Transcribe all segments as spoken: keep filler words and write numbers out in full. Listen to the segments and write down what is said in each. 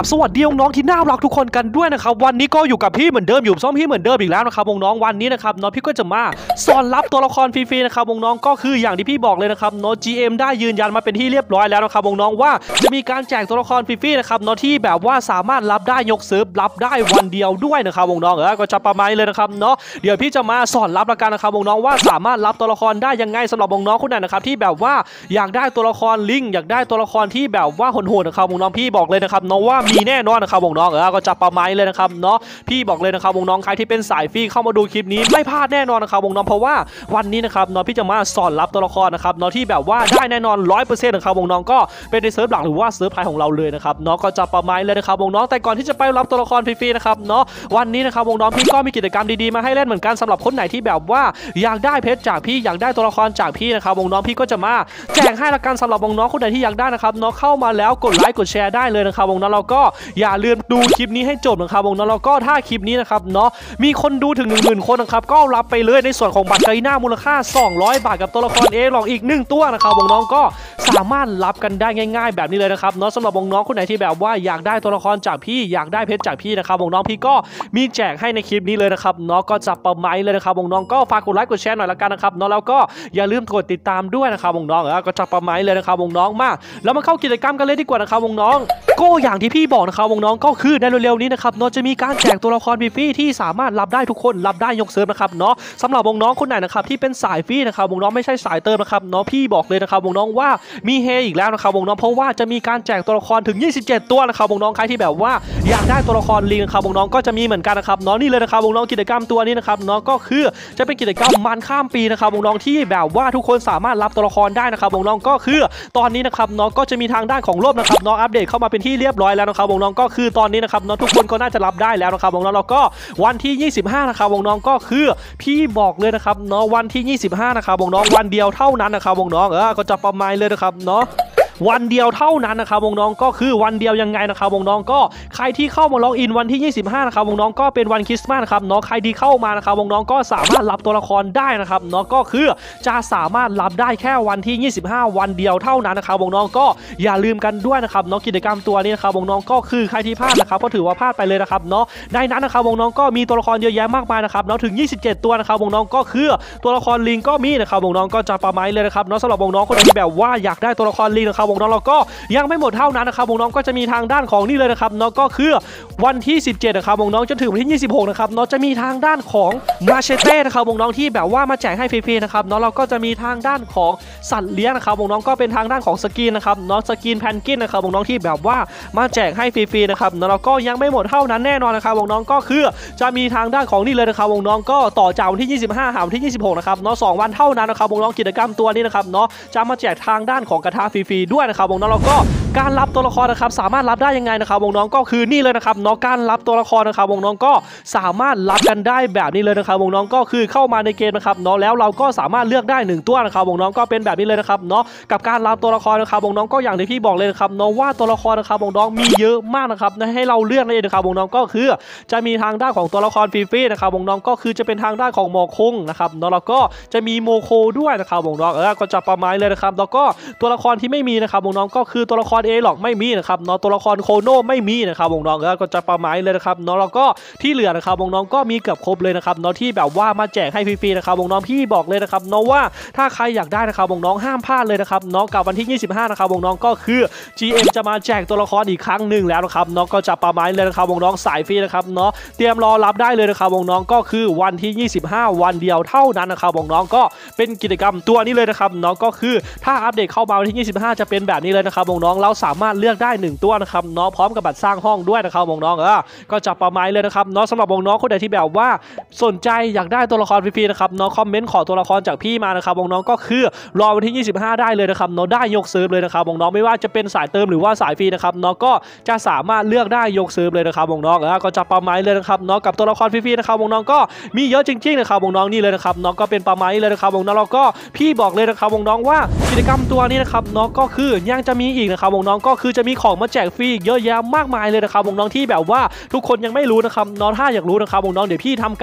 บสวัสดีน้องๆที่น่ารักทุกคนกันด้วยนะครับวันนี้ก็อยู่กับพี่เหมือนเดิมอยู่ซ้อมพี่เหมือนเดิมอีกแล้วนะครับน้องๆวันนี้นะครับน้องพี่ก็จะมาสอนรับตัวละครฟรีๆนะครับน้องๆก็คืออย่างที่พี่บอกเลยนะครับน้อง จี เอ็ม ได้ยืนยันมาเป็นที่เรียบร้อยแล้วนะครับน้องๆว่าจะมีการแจกตัวละครฟรีๆนะครับน้องที่แบบว่าสามารถรับได้ยกเซิร์ฟรับได้วันเดียวด้วยนะครับน้องๆเออก็จะประมาณเลยนะครับเนาะเดี๋ยวพี่จะมาสอนรับละกันนะครับน้องๆว่าสามารถรับตัวละครได้ยังไงสำหรับน้องๆคนไหนนะครับที่แบบว่าอยากได้ตัวละครลิงอยากได้ตัวละครที่แบบว่าโหดๆนะครับน้องๆพี่บอกเลยนะครับน้องว่ามีแน่นอนนะครับน้องๆเออก็จะประมาณเลยนะครับเนาะพี่บอกเลยนะครับน้องๆใครที่เป็นสายฟรีเข้ามาดูคลิปนี้ไม่พลาดแน่นอนนะครับน้องๆเพราะว่าวันนี้นะครับน้องพี่จะมาสอนรับตัวละครนะครับน้องที่แบบว่าได้แน่นอน ร้อยเปอร์เซ็นต์ นะครับน้องๆก็เป็นในเซิร์ฟหลักหรือว่าเซิร์ฟไทยของเราเลยนะครับน้องก็จะประมาณเลยนะครับน้องๆแต่ก่อนที่จะไปรับตัวละครฟรีๆนะครับเนาะวันนี้นะครับน้องๆพี่ก็มีกิจกรรมดีๆมาให้เล่นเหมือนกันสำหรับคนไหนที่แบบว่าอยากได้เพชรจากพี่อยากได้ตัวละครจากพี่นะครับน้องๆพี่ก็จะมาแจกให้ละกันสำหรับน้องๆคนไหนที่อยากได้นะครับน้องเข้ามาแล้วกดไลค์กดแชร์ได้เลยนะครับน้องๆเราก็อย่าลืมดูคลิปนี้ให้จบนะครับน้องๆเราก็ถ้าคลิปนี้นะครับเนาะมีคนดูถึง หนึ่งหมื่น คนนะครับก็รับไปเลยในส่วนของบัตรไกหน้ามูลค่าสองร้อยบาทกับตัวละครเอหลอกอีกหนึ่งตัวนะครับน้องๆก็สามารถรับกันได้ง่ายๆแบบนี้เลยนะครับเนาะสำหรับน้องๆคนไหนที่แบบว่าอยากได้ตัวละครจากพี่อยากได้เพชรจากพี่นะครับน้องๆพี่ก็มีแจกให้ในคลิปนี้เลยนะครับเนาะก็จะประมาณเลยนะครับน้องๆก็ฝากกดไลค์กดแชร์หน่อยละกันนะครับเนาะแล้วก็อย่าลืมกดติดตามด้วยนะครับน้องๆเออก็จะประมาณเลยนะครับน้องๆมาแล้วมาเข้ากิจกรรมกันเลยดีกว่านะครับน้องๆก็อย่างที่พี่บอกนะครับน้องๆก็คือในเร็วๆนี้นะครับเนาะจะมีการแจกตัวละครฟรีๆที่สามารถรับได้ทุกคนรับได้ยกเซิร์ฟนะครับเนาะสำหรับน้องๆคนไหนนะครับที่เป็นสายฟรีนะครับน้องๆไม่ใช่สายเติมนะครับเนาะพี่บอกเลยนะครับน้องๆว่ามีเฮอีกแล้วนะครับน้องๆเพราะว่าจะมีการแจกตัวละครถึงยี่สิบเจ็ดตัวนะครับน้องๆใครที่แบบว่าอยากได้ตัวละครลิงนะครับน้องๆก็จะมีเหมือนกันนะครับเนาะนี่เลยนะครับน้องๆกิจกรรมตัวนี้นะครับเนาะก็คือจะเป็นกิจกรรมมันข้ามปีนะครับน้องๆที่แบบว่าทุกคนสามารถรับตัวละครได้นะครับน้องๆก็คือตอนนี้นะครับน้องก็จะมีทางด้านของโลกนะครับน้องอัปเดตเข้ามาเป็นที่เรียบร้อยแล้วนะครับน้องๆก็คือตอนนี้นะครับน้องทุกคนก็น่าจะรับได้แล้วนะครับน้องๆแล้วก็วันที่ยี่สิบห้านะครับน้องๆก็คือพี่บอกเลยนะครับเนาะวันที่ยี่สิบห้านะครับน้องๆวันเดียวเท่านั้นนะครับน้องๆเออก็จะประมาณเลยนะครับเนาะวันเดียวเท่านั้นนะครับน้องๆก็คือวันเดียวยังไงนะครับน้องๆก็ใครที่เข้ามาล็อกอินวันที่ยี่สิบห้านะครับน้องๆก็เป็นวันคริสต์มาสนะครับเนาะใครที่เข้ามานะครับน้องๆก็สามารถรับตัวละครได้นะครับเนาะก็คือจะสามารถรับได้แค่วันที่ยี่สิบห้าวันเดียวเท่านั้นนะครับน้องๆก็อย่าลืมกันด้วยนะครับเนาะกิจกรรมตัวนี้นะครับน้องๆก็คือใครที่พลาดนะครับก็ถือว่าพลาดไปเลยนะครับเนาะในนั้นนะครับน้องๆก็มีตัวละครเยอะแยะมากมายนะครับเนาะถึงยี่สิบเจ็ดตัวนะครับน้องๆก็คือตัวละครลิงก็มีนะครับน้องๆก็จะประมาณเลยนะครับเนาะสำหรับน้องๆคนที่แบบว่าอยากได้ตัวละครลิงนะครับน้องๆเราก็ยังไม่หมดเท่านั้นนะครับน้องๆก็จะมีทางด้านของนี่เลยนะครับเนาะก็คือวันที่สิบเจ็ดนะครับน้องๆจนถึงวันที่ยี่สิบหกนะครับเนาะจะมีทางด้านของมาเชเต้นะครับน้องๆที่แบบว่ามาแจกให้ฟรีๆนะครับเนาะเราก็จะมีทางด้านของสัตว์เลี้ยงนะครับน้องๆก็เป็นทางด้านของสกินนะครับเนาะสกินแพนกินนะครับน้องๆที่แบบว่ามาแจกให้ฟรีๆนะครับเนาะเราก็ยังไม่หมดเท่านั้นแน่นอนนะครับน้องๆก็คือจะมีทางด้านของนี่เลยนะครับน้องๆก็ต่อจากวันที่ยี่สิบห้าหาวันที่ยี่สิบหกนะครับเนาะสองวันเท่านั้นนะครับน้องๆกิจกรรมตัวนี้นะครับเนาะจะมาแจกทางด้านของกระทะฟรีๆด้วยนะครับน้องๆแล้วก็การรับตัวละครนะครับสามารถรับได้ยังไงนะครับน้องๆก็คือนี่เลยนะครับเนาะการรับตัวละครนะครับน้องๆก็สามารถรับกันได้แบบนี้เลยนะครับน้องๆก็คือเข้ามาในเกมนะครับเนาะแล้วเราก็สามารถเลือกได้หนึ่งตัวนะครับน้องๆก็เป็นแบบนี้เลยนะครับเนาะกับการรับตัวละครนะครับน้องๆก็อย่างที่พี่บอกเลยนะครับเนาะว่าตัวละครนะครับน้องๆมีเยอะมากนะครับให้เราเลือกนั่นเองนะครับน้องๆก็คือจะมีทางด้านของตัวละครฟรีๆนะครับน้องๆก็คือจะเป็นทางด้านของหมอคงนะครับเนาะแล้วก็จะมีโมโคด้วยนะครับน้องๆเออก็จะประมาณเลยนะครับแล้วก็ตัวละครที่ไม่มีนะครับน้องๆก็คือตัวละครเอหลอกไม่มีนะครับเนาะตัวละครโคโน่ไม่มีนะครับน้องๆก็จะประมาณเลยนะครับเนาะแล้วก็ที่เหลือนะครับน้องๆก็มีเกือบครบเลยนะครับเนาะที่แบบว่ามาแจกให้ฟรีๆนะครับน้องๆพี่บอกเลยนะครับเนาะว่าถ้าใครอยากได้นะครับน้องๆห้ามพลาดเลยนะครับเนาะกับวันที่ยี่สิบห้านะครับน้องๆก็คือ จี เอ็ม จะมาแจกตัวละครอีกครั้งหนึ่งแล้วนะครับเนาะก็จะประมาณเลยนะครับน้องๆสายฟรีนะครับเนาะเตรียมรอรับได้เลยนะครับน้องๆก็คือวันที่ยี่สิบห้าวันเดียวเท่านั้นนะครับน้องๆก็เป็นกิจกรรมตัวนี้เลยนะครับเนาะก็คือถ้าอัปเดตเข้ามาวันที่ยี่สิบห้าจะเป็นแบบนี้เลยนะครับน้องๆเราสามารถเลือกได้หนึ่งตัวนะครับเนาะพร้อมกับบัตรสร้างห้องด้วยนะครับน้องๆเออก็จะประมาณเลยนะครับเนาะสำหรับน้องๆคนใดที่แบบว่าสนใจอยากได้ตัวละครฟรีๆนะครับเนาะคอมเมนต์ขอตัวละครจากพี่มานะครับน้องๆก็คือรอวันที่ยี่สิบห้าได้เลยนะครับเนาะได้ยกเซิร์ฟเลยนะครับน้องๆไม่ว่าจะเป็นสายเติมหรือว่าสายฟรีนะครับเนาะก็จะสามารถเลือกได้ยกเซิร์ฟเลยนะครับน้องๆเออก็จะประมาณเลยนะครับเนาะกับตัวละครฟรีๆนะครับน้องๆก็มีเยอะจริงๆนะครับน้องๆนี่เลยนะครับเนาะก็เป็นประมาณนี้เลยนะครับน้องๆแล้วก็พี่บอกเลยนะครับน้องๆว่ากิจกรรมตัวนี้นะครับเนาะก็คือยังจะมีอีกนะครับน้องๆก็คือจะมีของมาแจกฟรีเยอะแยะมากมายเลยนะครับน้องๆที่แบบว่าทุกคนยังไม่รู้นะครับน้องถ้าอยากรู้นะครับน้องๆเดี๋ยวพี่ทำการ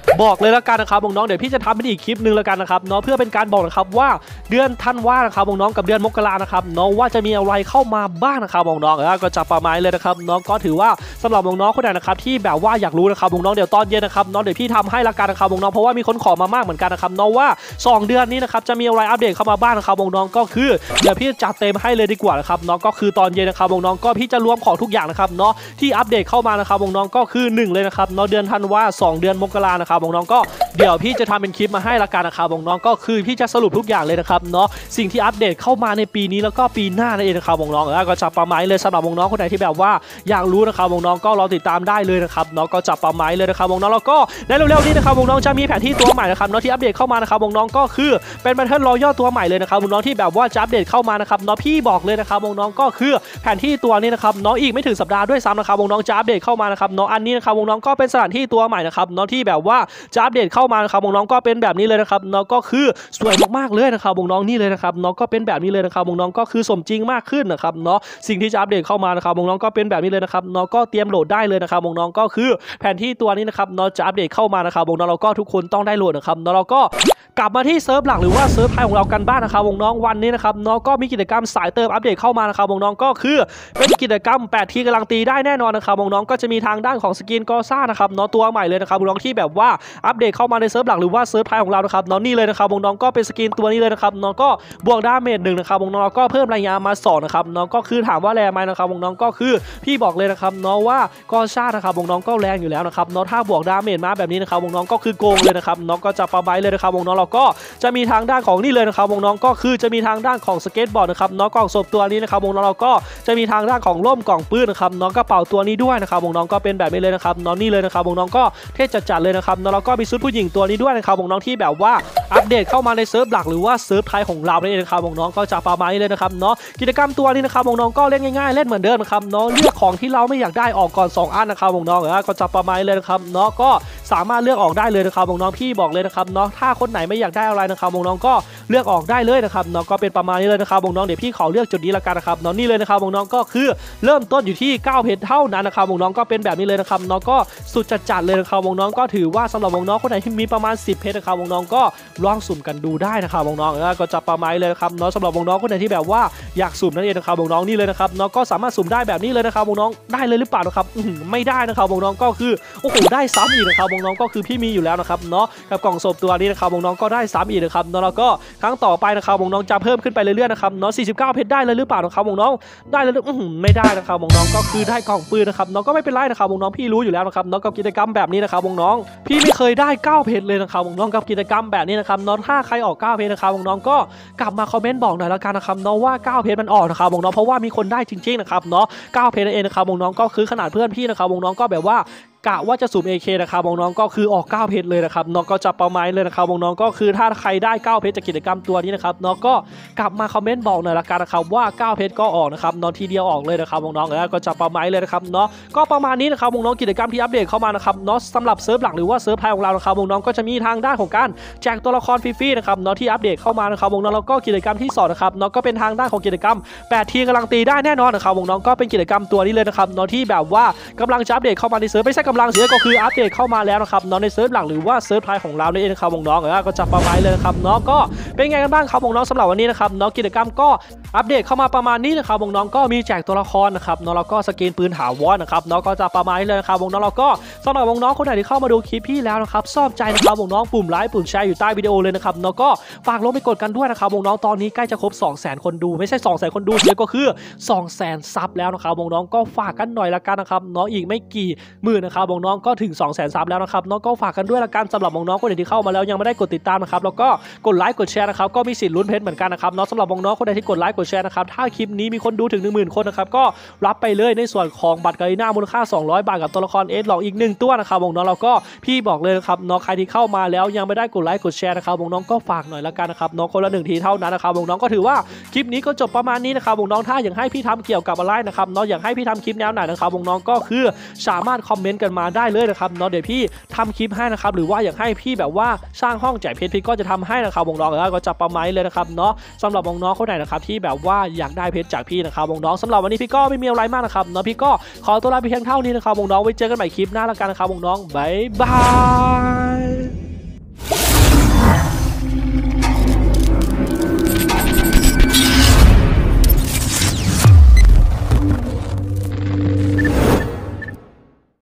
บอกเลยแล้วกันนะครับน้องๆเดี๋ยวพี่จะทำเป็นอีกคลิปหนึ่งแล้วกันนะครับเนาะเพื่อเป็นการบอกนะครับว่าเดือนธันวานะครับน้องๆกับเดือนมกรานะครับน้องว่าจะมีอะไรเข้ามาบ้างนะครับน้องๆก็จะประมาณเลยนะครับน้องก็ถือว่าสำหรับน้องๆคนไหนนะครับที่แบบว่าอยากรู้นะครับน้องๆเดี๋ยวตอนเย็นนะครับน้องเดี๋ยวพี่ทำให้ละกันนะครับน้องๆเพราะว่ามีคนขอมามากเหมือนกันนะครับน้องว่าสองเดือนนี้นะครับจะมีอะไรอัปเดตเข้ามาบ้างนะครับน้องๆก็คือเดี๋ยวพี่จัดเต็มให้เลยดีกว่านะครับน้องก็คือตอนเย็นนะครับน้องๆก็พี่จะรวมของทุกอย่างนะครับเนาะที่อัปเดตเข้ามานะครับน้องๆก็คือหนึ่งเลยนะครับเนาะเดือนธันวาสองเดือนมกรานะครับน้องๆก็เดี๋ยวพี่จะทำเป็นคลิปมาให้ละกันนะครับน้องๆก็คือพี่จะสรุปทุกอย่างเลยนะครับเนาะสิ่งที่อัปเดตเข้ามาในปีนี้แล้วก็ปีหน้านั่นเองนะครับน้องๆแล้วก็จะประมาณเลยสำหรับน้องๆคนไหนที่แบบว่าอยากรู้นะครับน้องๆก็รอติดตามได้เลยนะครับเนาะก็จะประมาณเลยนะครับน้องๆแล้วก็ในเร็วๆนี้นะครับน้องๆจะมีแผนที่ตัวใหม่นะครับเนาะที่อัปเดตเข้ามานะครับน้องๆก็คือเป็นแบทเทิลรอยัลตัวใหม่เลยนะครับน้องๆที่แบบว่าจะอัปเดตเข้ามานะครับเนาะพี่บอกเลยนะครับน้องๆก็คือแผนที่ตัวนี้นะครับเนาะอีกไม่ถึงสัปดาห์ด้วยซ้ำนะครับน้องๆจะอัปเดตเข้ามานะครับเนาะอันนี้นะครับน้องๆก็เป็นสถานที่ตัวใหม่นะครับเนาะที่แบบว่าจะอัปเดตเข้ามานะครับน้องๆก็เป็นแบบนี้เลยนะครับเนาะก็คือสวยมากๆเลยนะครับน้องๆนี่เลยนะครับเนาะก็เป็นแบบนี้เลยนะครับน้องๆก็คือสมจริงมากขึ้นนะครับเนาะสิ่งที่จะอัปเดตเข้ามานะครับน้องๆก็เป็นแบบนี้เลยนะครับเนาะก็เตรียมโหลดได้เลยนะครับน้องๆก็คือแผนที่ตัวนี้นะครับเนาะจะอัปเดตเข้ามานะครับน้องๆเราก็ทุกคนต้องได้โหลดนะครับเนาะเราก็กลับมาที่เซิร์ฟหลักหรือว่าเซิร์ฟไทยของเรากันบ้างนะครับน้องๆวันนี้นะครับน้องก็มีกิจกรรมสายเติมอัปเดตเข้ามานะครับน้องๆก็คือเป็นกิจกรรมแปดทีกำลังตีได้แน่นอนนะครับน้องๆก็จะมีทางด้านของสกินกอซ่านะครับเนาะตัวใหม่เลยนะครับน้องๆที่แบบว่าอัปเดตเข้ามาในเซิร์ฟหลักหรือว่าเซิร์ฟไทยของเรานะครับเนาะนี่เลยนะครับน้องๆก็เป็นสกินตัวนี้เลยนะครับน้องก็บวกดาเมจหนึ่งนะครับน้องๆก็เพิ่มระยะมาสองนะครับน้องก็คือถามว่าแรงไหมนะครับน้องๆก็คือพี่บอกเลยนะครับเนาะว่ากอซ่านะครับน้องๆก็แรงอยู่แล้วนะครับเนาะถ้าบวกดาเมจมาแบบนี้นะครับน้องๆก็คือโกงเลยนะครับน้องก็จะประมาณเลยนะครับน้องๆเราก็จะมีทางด้านของนี่เลยนะครับน้องๆก็คือจะมีทางด้านของสเก็ตบอร์ดนะครับน้องกล่องศพตัวนี้นะครับน้องๆเราก็จะมีทางด้านของร่มกล่องปืนนะครับน้องกระเป๋าตัวนี้ด้วยนะครับน้องๆก็เป็นแบบนี้เลยนะครับน้องนี่เลยนะครับน้องๆก็เท่จัดๆเลยนะครับน้องเราก็มีชุดผู้หญิงตัวนี้ด้วยนะครับน้องๆที่แบบว่าอัปเดตเข้ามาในเซิร์ฟหลักหรือว่าเซิร์ฟไทยของเราเนี่ยนะครับน้องๆก็จะประมาณนี้เลยนะครับเนาะกิจกรรมตัวนี้นะครับน้องๆก็เล่นง่ายๆเล่นเหมือนเดิมนะครับเนาะเลือกของที่เราไม่อยากได้ออกก่อนสองอันนะครับน้องๆก็จะประมาณนี้เลยนะครับเนาะก็สามารถเลือกออกได้เลยนะครับน้องๆพี่บอกเลยนะครับเนาะถ้าคนไหนไม่อยากได้อะไรนะครับน้องๆก็เลือกออกได้เลยนะครับน้องก็เป็นประมาณนี้เลยนะครับน้องๆเดี๋ยวพี่ขอเลือกจุดนี้ละกันนะครับน้องนี่เลยนะครับน้องๆก็คือเริ่มต้นอยู่ที่เก้าเพชรเท่านั้นนะครับน้องๆก็เป็นแบบนี้เลยนะครับน้องก็สุดจัดๆเลยนะครับน้องๆก็ถือว่าสำหรับน้องๆคนไหนที่มีประมาณสิบเพชรนะครับน้องๆก็ลองสุ่มกันดูได้นะครับน้องๆก็จะประมาณเลยครับเนาะสำหรับน้องๆคนไหนที่แบบว่าอยากสุ่มนั่นเองนะครับน้องๆนี่เลยนะครับน้องก็สามารถสุ่มได้แบบนี้เลยนะครับน้องๆได้เลยหรือเปล่านะครับไม่ได้นะครับน้องๆก็คือโอ้โหได้ซ้ำอีกนะครับน้องๆก็คือพี่มีอยู่แล้วนะครับเนาะกับกล่องศพตัวนี้นะครับน้องๆก็ได้ซ้ำอีกนะครับเนาะแล้วก็ครั้งต่อไปนะครับน้องๆจะเพิ่มขึ้นไปเรื่อยๆนะครับเนาะสี่สิบเก้าเพชรได้เลยหรือเปล่านะครับน้องๆได้เลยไม่ได้นะครับน้องๆก็คือได้กล่องปืนนะครับน้องก็ไม่เป็นไรนะครับน้องๆพี่รู้อยู่แล้วนะครับน้องกับกิจกรรมแบบนี้นะครับน้องๆพี่ไม่เคยได้เก้าเพชรเลยนะครับน้องๆกับกิจกรรมแบบนี้นะครับน้องถ้าใครออกเก้าเพชรนะครับน้องๆก็กลับมาคอมเมนต์บอกหน่อยแล้วกันนะครับน้องว่าเก้าเพชรมันออกนะครับน้องๆเพราะว่ามีคนได้จริงๆนะครับเนาะเก้าเพชรนั่นเองนะครับน้องๆก็คือขนาดเพื่อนพี่นะครับน้องๆก็แบบว่ากะว่าจะสุ่ม เอ เค นะครับน้องๆก็คือออกเก้าเพชรเลยนะครับน้องก็จะประมาณเลยนะครับน้องๆก็คือถ้าใครได้เก้าเพชรจากกิจกรรมตัวนี้นะครับน้องก็กลับมาคอมเมนต์บอกหน่อยละกันนะครับว่าเก้าเพชรก็ออกนะครับน้องทีเดียวออกเลยนะครับน้องๆแล้วก็จะประมาณเลยนะครับเนาะก็ประมาณนี้นะครับน้องๆกิจกรรมที่อัปเดตเข้ามานะครับเนาะสำหรับเซิร์ฟหลักหรือว่าเซิร์ฟไทยของเรานะครับน้องๆก็จะมีทางด้านของการแจกตัวละครฟรีๆนะครับเนาะที่อัปเดตเข้ามานะครับน้องๆแล้วก็กิจกรรมที่สองนะครับเนาะก็เป็นทางด้านของกิจกรรมแปดทีกำลังตีได้แน่นอนนะครับน้องๆก็เป็นกิจกรรมตัวนี้เลยนะครับเนาะที่แบบว่ากำลังจะอัปเดตเข้ามาในเซิร์ฟไม่ใช่กำลังเสียก็คืออัปเดตเข้ามาแล้วนะครับเนาะในเซิร์ฟหลักหรือว่าเซิร์ฟไทยของเราเนี่ยเองนะครับน้องๆก็จะประมาณเลยนะครับเนาะก็เป็นไงกันบ้างครับน้องๆสำหรับวันนี้นะครับเนาะกิจกรรมก็อัปเดตเข้ามาประมาณนี้นะครับน้องๆก็มีแจกตัวละครนะครับเนาะแล้วก็สกินปืนถาวรนะครับเนาะก็จะประมาณเลยนะครับน้องๆแล้วก็สำหรับน้องๆคนไหนที่เข้ามาดูคลิปพี่แล้วนะครับชอบใจนะครับน้องๆปุ่มไลค์ปุ่มแชร์อยู่ใต้วิดีโอเลยนะครับเนาะก็ฝากลงไปกดกันด้วยนะครับน้องๆตอนนี้ใกล้จะครบ สองแสน คนดูไม่ใช่ สองแสน คนดูเสียก็คือ สองแสน ซับแล้วนะครับน้องๆก็ฝากกันหน่อยละกันนะครับเนาะอีกไม่กี่หมื่นนะครับน้องๆก็ถึง สองแสน ซับแล้วนะครับเนาะก็ฝากกันด้วยละกันสำหรับน้องๆคนไหนที่เข้ามาแล้วยังไม่ได้กดติดตามนะครับแล้วก็กดไลค์กดแชร์นะครับก็มีสิทธิ์ลุ้นเพชรเหมือนกันนะครับเนาะสำหรับน้องๆคนไหนที่กดไลค์กดแชร์นะครับถ้าคลิปนี้มีคนดูถึง หนึ่งหมื่น คนนะครับก็รับไปเลยในส่วนของบัตรกาลิน่ามูลค่าสองร้อยบาทกับตัวละครเอสหลอกอีกหนึ่งตัวนะครับน้องๆเราก็พี่บอกเลยนะครับน้องใครที่เข้ามาแล้วยังไม่ได้กดไลค์กดแชร์นะครับน้องๆก็ฝากหน่อยละกันนะครับน้องคนละหนึ่งทีเท่านั้นนะครับน้องๆก็ถือว่าคลิปนี้ก็จบประมาณนี้นะครับน้องๆถ้าอยากให้พี่ทำเกี่ยวกับอะไรนะครับน้องอยากให้พี่ทำคลิปแนวไหนนะครับน้องๆก็คือสามารถคอมเมนต์กันมาได้เลยนะครับน้องเดี๋ยวพี่ทำคลิปให้นะครับหรือว่าอยากให้พี่แบบว่าสร้างห้องแจกเพชรพี่ก็จะทำให้นะครับน้องๆแล้วก็จะประมาณเลยนะครับเนาะสำหรับน้องๆคนไหนนะครับที่แบบว่าอยากได้เพชรจากพี่นะครับน้องๆสำหรับวันนี้พี่ก็ไม่มีอะไรมากนะครับเนาะพี่ก็ขอตัวลาไปเพียงเท่านี้นะครับน้องๆไว้เจอกันใหม่คลิปหน้าแล้วกันนะครับน้องๆบ๊ายบาย